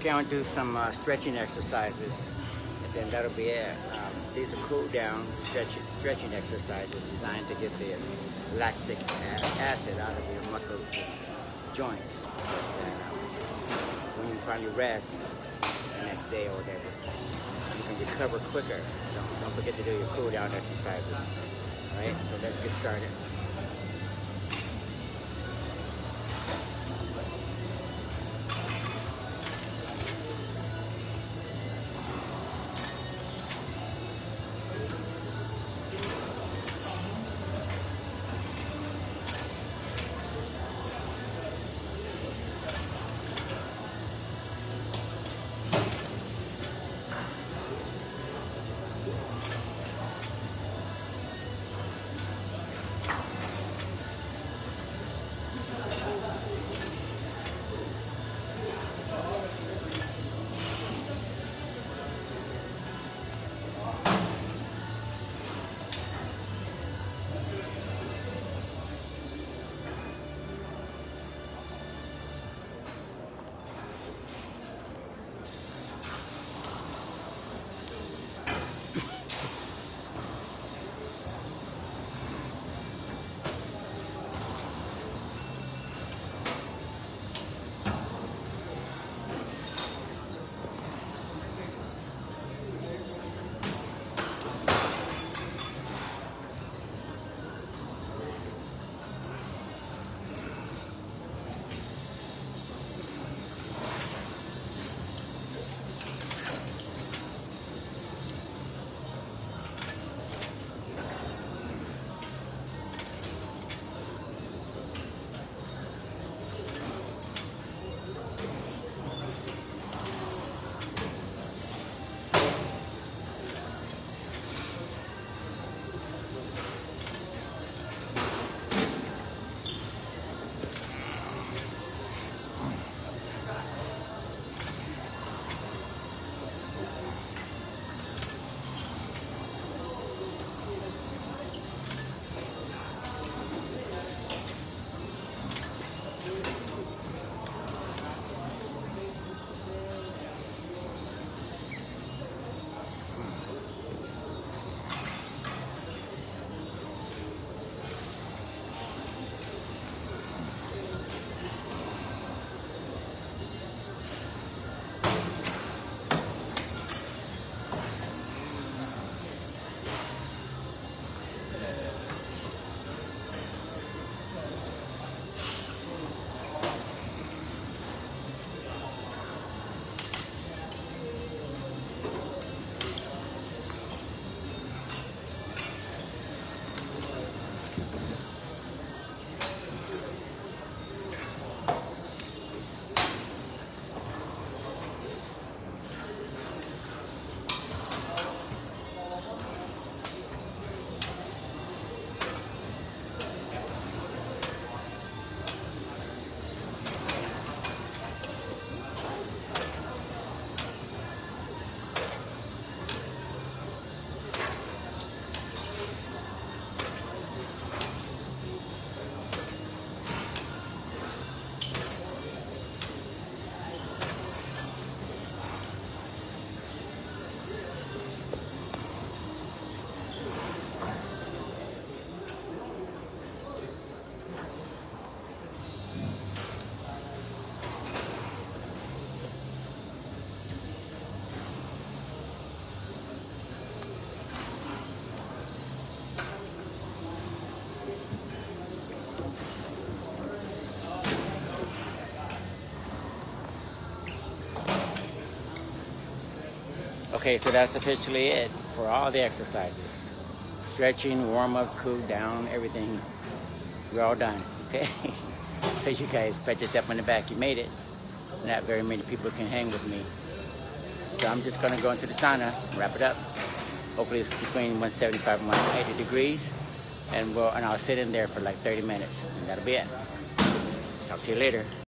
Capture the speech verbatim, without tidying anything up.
Okay, I'm gonna do some uh, stretching exercises, and then that'll be it. Um, these are cool down stretching, stretching exercises designed to get the lactic acid out of your muscles and joints, so that um, when you finally rest the next day or whatever, you can recover quicker. So don't forget to do your cool down exercises. All right, so let's get started. Okay, so that's officially it for all the exercises. Stretching, warm up, cool down, everything. We're all done, okay? So you guys pat yourself on the back, you made it. Not very many people can hang with me. So I'm just gonna go into the sauna, wrap it up. Hopefully it's between one seventy-five and one eighty degrees. And, we'll, and I'll sit in there for like thirty minutes, and that'll be it. Talk to you later.